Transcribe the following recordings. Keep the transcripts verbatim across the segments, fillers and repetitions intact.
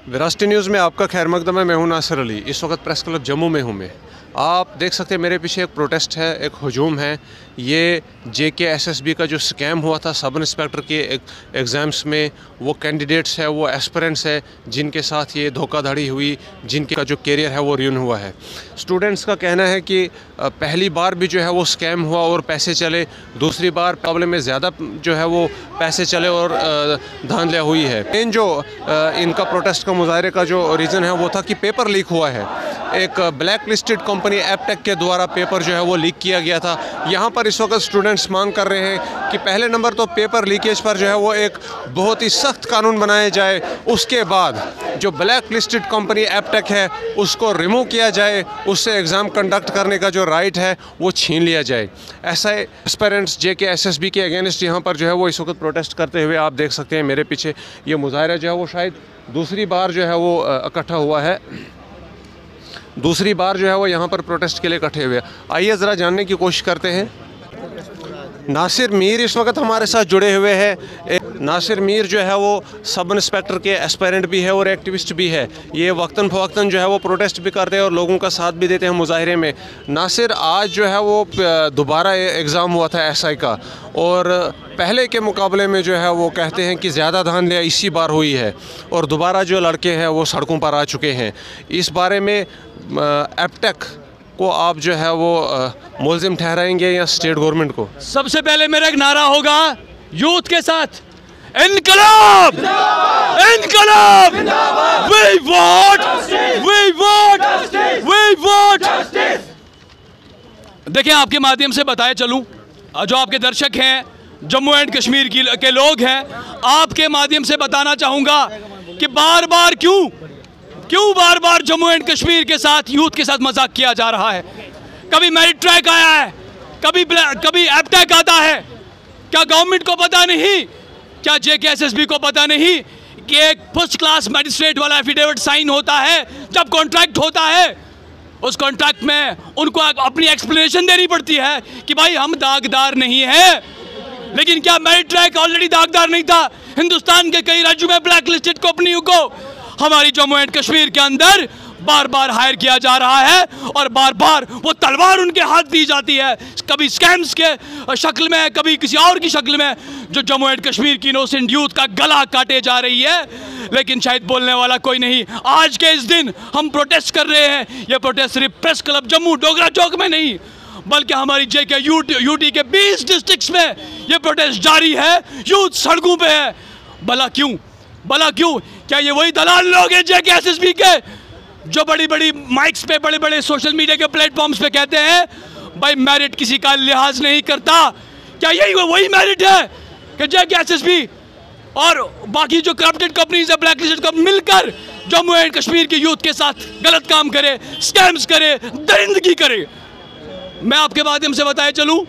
विरासती news में आपका खैर मकदम है। मैं हूं नासिर अली। इस वक्त प्रेस क्लब जम्मू में हूं मैं। आप देख सकते हैं मेरे पीछे एक प्रोटेस्ट है, एक हजूम है। ये जे के एस एस बी का जो स्कैम हुआ था सब इंस्पेक्टर के एग्ज़ाम्स में, वो कैंडिडेट्स है, वो एस्पिरेंट्स है जिनके साथ ये धोखाधड़ी हुई, जिनके का जो कैरियर है वो रियून हुआ है। स्टूडेंट्स का कहना है कि पहली बार भी जो है वो स्कैम हुआ और पैसे चले, दूसरी बार मुकाबले में ज़्यादा जो है वो पैसे चले और धांधलियाँ हुई है। मेन जो इनका प्रोटेस्ट का मुजाहरे का जो रीज़न है वो था कि पेपर लीक हुआ है। एक ब्लैक लिस्टेड कंपनी एपटेक के द्वारा पेपर जो है वो लीक किया गया था। यहाँ पर इस वक्त स्टूडेंट्स मांग कर रहे हैं कि पहले नंबर तो पेपर लीकेज पर जो है वो एक बहुत ही सख्त कानून बनाया जाए, उसके बाद जो ब्लैक लिस्टेड कंपनी एपटेक है उसको रिमूव किया जाए, उससे एग्ज़ाम कंडक्ट करने का जो राइट है वो छीन लिया जाए। ऐसा aspirants J K S S B के अगेंस्ट यहाँ पर जो है वो इस वक्त प्रोटेस्ट करते हुए आप देख सकते हैं मेरे पीछे ये मुजाहरा जो है वो शायद दूसरी बार जो है वो इकट्ठा हुआ है, दूसरी बार जो है वो यहाँ पर प्रोटेस्ट के लिए इकट्ठे हुए। आइए ज़रा जानने की कोशिश करते हैं। नासिर मीर इस वक्त हमारे साथ जुड़े हुए हैं। नासिर मीर जो है वो सब इंस्पेक्टर के एस्पायरेंट भी है और एक्टिविस्ट भी है। ये वक्तन फ़वक्तन जो है वो प्रोटेस्ट भी करते हैं और लोगों का साथ भी देते हैं मुजाहरे में। नासिर, आज जो है वो दोबारा एग्ज़ाम हुआ था एस आई का, और पहले के मुकाबले में जो है वो कहते हैं कि ज़्यादा धांधलियाँ इसी बार हुई है और दोबारा जो लड़के हैं वो सड़कों पर आ चुके हैं। इस बारे में एपटेक को आप जो है वो मुलजिम ठहराएंगे या स्टेट गवर्नमेंट को? सबसे पहले मेरा एक नारा होगा यूथ के साथ, इनकलाब इनकलाब, we vote we vote we vote. देखिए, आपके माध्यम से बताए चलूं, जो आपके दर्शक हैं, जम्मू एंड कश्मीर की के लोग हैं, आपके माध्यम से बताना चाहूँगा कि बार बार क्यों क्यों बार बार जम्मू एंड कश्मीर के साथ, यूथ के साथ मजाक किया जा रहा है। कभी मेरिट ट्रैक आया है, कभी कभी एपटेक आता है। क्या गवर्नमेंट को पता नहीं, क्या जे के एस एस बी को पता नहीं कि एक फर्स्ट क्लास मैजिस्ट्रेट वाला एफिडेविट साइन होता है जब कॉन्ट्रैक्ट होता है? उस कॉन्ट्रैक्ट में उनको अपनी एक्सप्लेनेशन देनी पड़ती है कि भाई हम दागदार नहीं है। लेकिन क्या मेरिट ट्रैक ऑलरेडी दागदार नहीं था? हिंदुस्तान के कई राज्यों में ब्लैक लिस्टेड कंपनियों को हमारी जम्मू एंड कश्मीर के अंदर बार बार हायर किया जा रहा है और बार बार वो तलवार उनके हाथ दी जाती है, कभी स्कैम्स के शक्ल में, कभी किसी और की शक्ल में, जो जम्मू एंड कश्मीर की इनोसेंट यूथ का गला काटे जा रही है। लेकिन शायद बोलने वाला कोई नहीं। आज के इस दिन हम प्रोटेस्ट कर रहे हैं। ये प्रोटेस्ट सिर्फ प्रेस क्लब जम्मू डोगरा चौक में नहीं, बल्कि हमारी जे के यूटी के बीस डिस्ट्रिक्ट्स में ये प्रोटेस्ट जारी है। यूथ सड़कों पे है। भला क्यों भला क्यों क्या ये वही दलाल लोग हैं जे के एस एस बी के, जो बड़ी बड़ी माइक्स पे, बड़े बड़े सोशल मीडिया के प्लेटफॉर्म्स पे कहते हैं भाई मेरिट किसी का लिहाज नहीं करता? क्या यही वही मेरिट है कि J K S S B और बाकी जो करप्टेड कंपनीज है, ब्लैक लिस्टेड कंपनी, मिलकर जम्मू एंड कश्मीर के यूथ के साथ गलत काम करे, स्कैम्स करे, दरिंदगी करे? मैं आपके माध्यम से बताए चलूँ,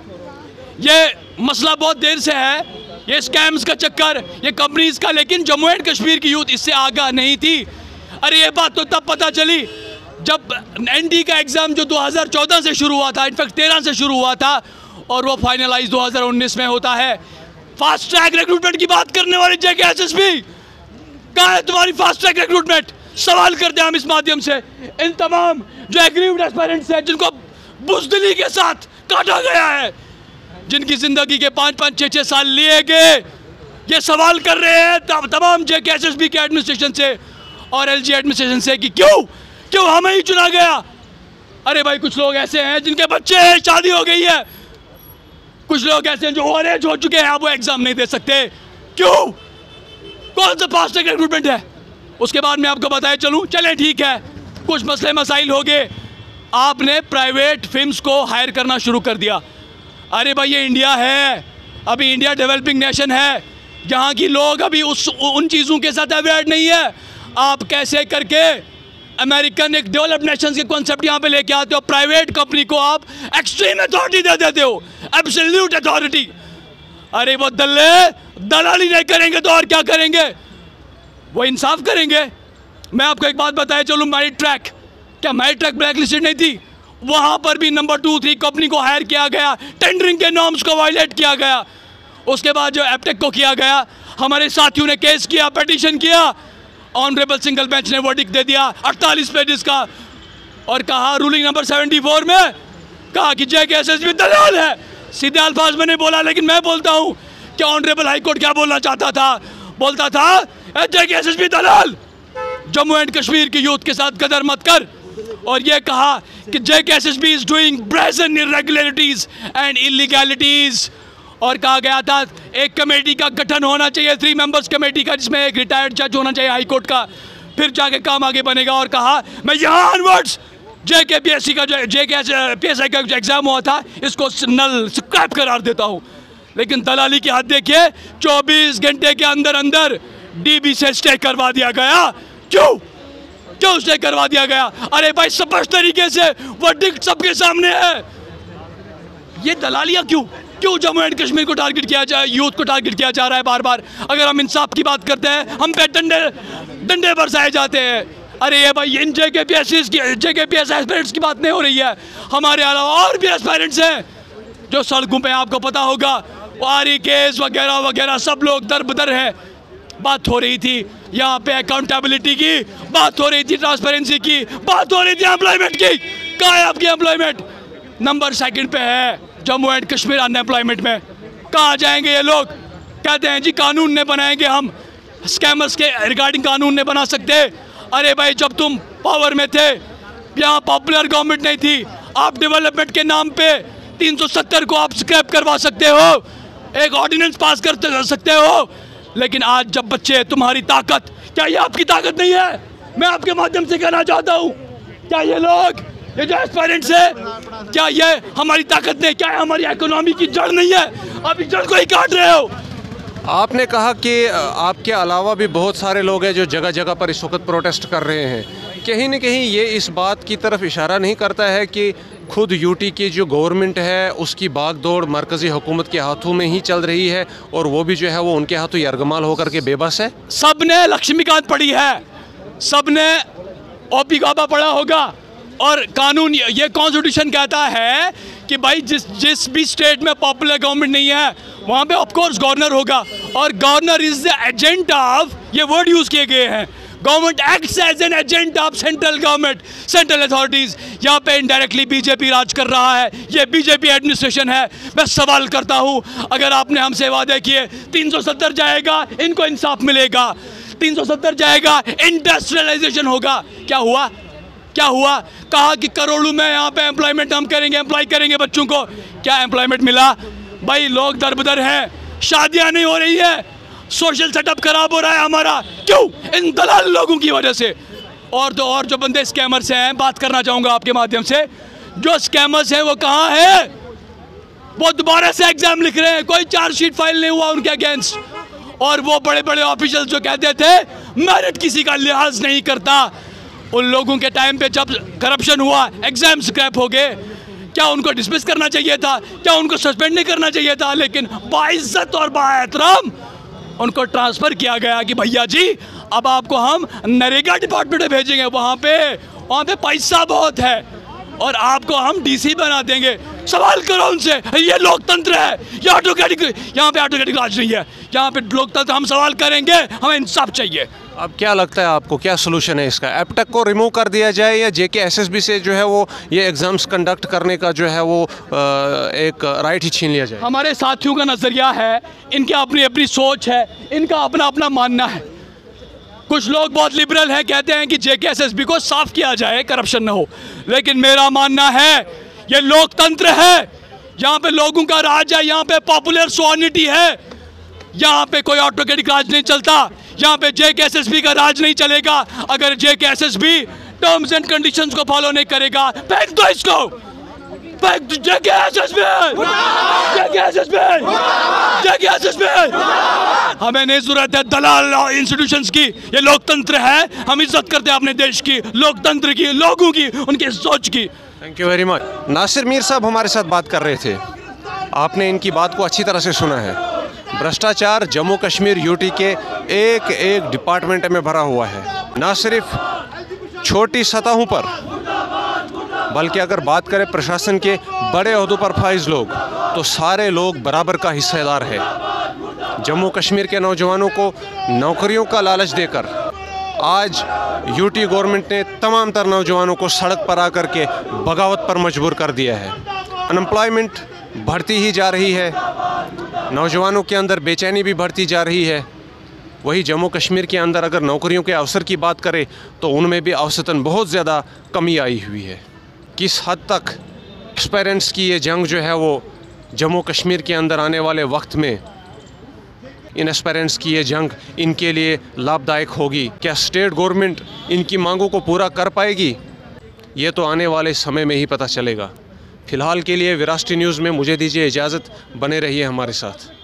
ये मसला बहुत देर से है, ये स्कैम्स का चक्कर, ये कंपनीज का, लेकिन जम्मू एंड कश्मीर की यूथ इससे आगाह नहीं थी। अरे ये बात तो तब पता चली जब एन डी का एग्ज़ाम जो दो हज़ार चौदह से शुरू हुआ था, इनफैक्ट तेरह से शुरू हुआ था, और वो फाइनलाइज दो हज़ार उन्नीस में होता है। फास्ट ट्रैक रिक्रूटमेंट की बात करने वाली जे के एस एस बी, कहाँ है तुम्हारी फास्ट ट्रैक रिक्रूटमेंट? सवाल करते हैं हम इस माध्यम से इन तमाम जो एग्रीव्ड एस्पायरेंट्स हैं, जिनको बुज़दिली के साथ काटा गया है, जिनकी जिंदगी के पाँच पाँच छः छः साल लिए गए। ये सवाल कर रहे हैं तमाम J K S S B के एडमिनिस्ट्रेशन से और एल जी एडमिनिस्ट्रेशन से कि क्यों क्यों हमें ही चुना गया? अरे भाई, कुछ लोग ऐसे हैं जिनके बच्चे हैं, शादी हो गई है, कुछ लोग ऐसे हैं जो ओवर एज हो चुके हैं, वो एग्जाम नहीं दे सकते। क्यों? कौन सा फास्ट ट्रैक रिक्रूटमेंट है? उसके बाद मैं आपको बताए चलूँ, चलें ठीक है, कुछ मसले मसाइल हो गए, आपने प्राइवेट फिल्म्स को हायर करना शुरू कर दिया। अरे भाई, ये इंडिया है, अभी इंडिया डेवलपिंग नेशन है, जहाँ की लोग अभी उस उन चीज़ों के साथ अवेयर नहीं है। आप कैसे करके अमेरिकन एक डेवलप्ड नेशन के कॉन्सेप्ट यहाँ पे लेके आते हो? प्राइवेट कंपनी को आप एक्सट्रीम अथॉरिटी दे देते हो, एब्सोल्यूट अथॉरिटी। अरे वो दल्ले दलाली नहीं करेंगे तो और क्या करेंगे? वो इंसाफ करेंगे। मैं आपको एक बात बताए चलूँ, मेरिट ट्रैक, क्या मेरिट ट्रैक ब्लैक लिस्टेड नहीं थी? वहाँ पर भी नंबर टू थ्री कंपनी को हायर किया गया, टेंडरिंग के नॉर्म्स को वायलेट किया गया। उसके बाद जो एपटेक को किया गया, हमारे साथियों ने केस किया, पिटीशन किया, ऑनरेबल सिंगल बेंच ने वर्डिक्ट दे दिया अड़तालीस पेजेस का, और कहा रूलिंग नंबर चौहत्तर में कहा कि J K S S B दलाल है। सीधे अल्फाज में नहीं बोला, लेकिन मैं बोलता हूं कि ऑनरेबल हाई कोर्ट क्या बोलना चाहता था, बोलता था J K S S B दलाल, जम्मू एंड कश्मीर की यूथ के साथ गदर मत कर। और ये कहा कि J K S S B is doing brazen irregularities and illegalities, और कहा गया था एक कमेटी का गठन होना चाहिए, थ्री मेंबर्स कमेटी का, जिसमें एक रिटायर्ड जज होना चाहिए हाई कोर्ट का, फिर जाके काम आगे बनेगा। और कहा मैं यहाँ ऑनवर्ड्स जे के पी एस सी का जो जे के पी एस आई का जो एग्जाम हुआ था इसको नल स्क्रैप करार देता हूँ। लेकिन दलाली की हद देखिए, चौबीस घंटे के अंदर अंदर डी बी से स्टे करवा दिया गया। क्यों क्यों स्टे करवा दिया गया? अरे भाई स्पष्ट तरीके से वर्डिक्ट सबके सामने है। ये दलालियां क्यों क्यों जम्मू एंड कश्मीर को टारगेट किया जाए, यूथ को टारगेट किया जा रहा है बार बार? अगर हम इंसाफ की बात करते हैं, हम पे डंडे डंडे बरसाए जाते हैं। अरे ये भाई इन जे के पी एस की जे के पी एस एस्पिरेंट्स की बात नहीं हो रही है, हमारे अलावा और भी एस्पिरेंट्स हैं जो सड़कों पे, आपको पता होगा, वारी केस वगैरह वगैरह सब लोग दर बदर है। बात हो रही थी यहाँ पे अकाउंटेबिलिटी की, बात हो रही थी ट्रांसपेरेंसी की, बात हो रही थी एम्प्लॉयमेंट की। कहाँ है आपकी एम्प्लॉयमेंट? नंबर सेकंड पे है जम्मू एंड कश्मीर अनएम्प्लॉयमेंट में। कहाँ जाएंगे ये लोग? कहते हैं जी कानून ने बनाएंगे, हम स्कैमर्स के रिगार्डिंग कानून नहीं बना सकते। अरे भाई जब तुम पावर में थे, यहाँ पॉपुलर गवर्नमेंट नहीं थी, आप डेवलपमेंट के नाम पे तीन सौ सत्तर को आप स्क्रैप करवा सकते हो, एक ऑर्डिनेंस पास कर सकते हो। लेकिन आज जब बच्चे, तुम्हारी ताकत, क्या ये आपकी ताकत नहीं है? मैं आपके माध्यम से कहना चाहता हूँ, क्या ये लोग, ये जो एस्पायरेंट्स है, क्या ये हमारी ताकत नहीं? क्या हमारी इकोनॉमी की जड़ नहीं है? आप इस जड़ को ही काट रहे हो। आपने कहा कि आपके अलावा भी बहुत सारे लोग हैं जो जगह जगह पर इस वक्त प्रोटेस्ट कर रहे हैं। कहीं न कहीं ये इस बात की तरफ इशारा नहीं करता है कि खुद यूटी की जो गवर्नमेंट है उसकी बागडोर मरकज़ी हुकूमत के हाथों में ही चल रही है, और वो भी जो है वो उनके हाथों यरगमाल होकर के बेबस है? सब ने लक्ष्मीकांत पढ़ी है, सब ने ओपी गाबा पढ़ा होगा, और कानून, ये कॉन्स्टिट्यूशन कहता है कि भाई जिस जिस भी स्टेट में पॉपुलर गवर्नमेंट नहीं है वहाँ पे ऑफकोर्स गवर्नर होगा, और governor is the agent of, ये वर्ड यूज़ किए गए हैं, government acts as an agent of central government, central authorities. यहाँ पे इनडायरेक्टली बीजेपी राज कर रहा है, ये बीजेपी एडमिनिस्ट्रेशन है। मैं सवाल करता हूँ, अगर आपने हमसे वादे किए तीन सौ सत्तर जाएगा, इनको इंसाफ मिलेगा, तीन सौ सत्तर जाएगा, इंडस्ट्रियलाइजेशन होगा, क्या हुआ? क्या हुआ? कहा कि करोड़ों में यहाँ पे एम्प्लॉयमेंट हम करेंगे, एम्प्लॉय करेंगे बच्चों को, क्या एम्प्लॉयमेंट मिला? भाई लोग दरबदर हैं, शादियाँ नहीं हो रही है, सोशल सेटअप खराब हो रहा है हमारा। क्यों? इन दलाल लोगों की वजह से। और तो और जो बंदे स्कैमर्स हैं, बात करना चाहूँगा आपके माध्यम से, जो स्कैमर्स हैं वो कहाँ हैं? वो दोबारा से एग्जाम लिख रहे हैं, कोई चार्जशीट फाइल नहीं हुआ उनके अगेंस्ट। और वो बड़े बड़े ऑफिशियल जो कहते थे मेरिट किसी का लिहाज नहीं करता, उन लोगों के टाइम पे जब करप्शन हुआ, एग्जाम स्क्रैप हो गए, क्या उनको डिसमिस करना चाहिए था? क्या उनको सस्पेंड नहीं करना चाहिए था? लेकिन बाइज्जत और बाएहतराम उनको ट्रांसफ़र किया गया कि भैया जी अब आपको हम नरेगा डिपार्टमेंट में भेजेंगे, वहाँ पे वहाँ पे पैसा बहुत है, और आपको हम डीसी बना देंगे। सवाल करो उनसे, ये लोकतंत्र है, ये ऑटोक्रेटिक, यहाँ पे ऑटोक्रेटिक राज नहीं है, यहाँ पे लोकतंत्र। हम सवाल करेंगे, हमें इंसाफ चाहिए। अब क्या लगता है आपको, क्या सोल्यूशन है इसका? एपटेक को रिमूव कर दिया जाए, या जे के एस एस बी से जो है वो ये एग्ज़ाम्स कंडक्ट करने का जो है वो एक राइट ही छीन लिया जाए? हमारे साथियों का नज़रिया है, इनकी अपनी अपनी सोच है, इनका अपना अपना मानना है। कुछ लोग बहुत लिबरल हैं, कहते हैं कि J K S S B को साफ किया जाए, करप्शन ना हो। लेकिन मेरा मानना है ये लोकतंत्र है, यहाँ पे लोगों का राज है, यहाँ पे पॉपुलर सॉवर्निटी है, यहाँ पे कोई ऑटोक्रेटिक राज नहीं चलता, यहाँ पे जे के एस एस बी का राज नहीं चलेगा। अगर J K S S B terms and conditions को फॉलो नहीं करेगा, फेंक दो इसको, फेंक दो जे के एस एस बी, जे के एस एस बी, जे के एस एस बी। हमें नहीं जरूरत है दलाल इंस्टीट्यूशंस की, ये लोकतंत्र है, हम इज्जत करते हैं अपने देश की, लोकतंत्र की, लोगों की, उनकी सोच की। Thank you very much. Nasir Mir Sahab हमारे साथ बात कर रहे थे, आपने इनकी बात को अच्छी तरह से सुना है। भ्रष्टाचार जम्मू कश्मीर यूटी के एक एक डिपार्टमेंट में भरा हुआ है, ना सिर्फ छोटी सतहों पर, बल्कि अगर बात करें प्रशासन के बड़े ओहदों पर फाइज लोग, तो सारे लोग बराबर का हिस्सेदार है। जम्मू कश्मीर के नौजवानों को नौकरियों का लालच देकर आज यूटी गवर्नमेंट ने तमाम तर नौजवानों को सड़क पर आकर के बगावत पर मजबूर कर दिया है। अनएम्प्लॉयमेंट बढ़ती ही जा रही है, नौजवानों के अंदर बेचैनी भी बढ़ती जा रही है। वही जम्मू कश्मीर के अंदर अगर नौकरियों के अवसर की बात करें तो उनमें भी औसतन बहुत ज़्यादा कमी आई हुई है। किस हद तक एक्सपेरेंट्स की ये जंग जो है वो जम्मू कश्मीर के अंदर आने वाले वक्त में इन एस्पेरेंट्स की ये जंग इनके लिए लाभदायक होगी, क्या स्टेट गवर्नमेंट इनकी मांगों को पूरा कर पाएगी, ये तो आने वाले समय में ही पता चलेगा। फ़िलहाल के लिए विरासती न्यूज़ में मुझे दीजिए इजाज़त, बने रहिए हमारे साथ।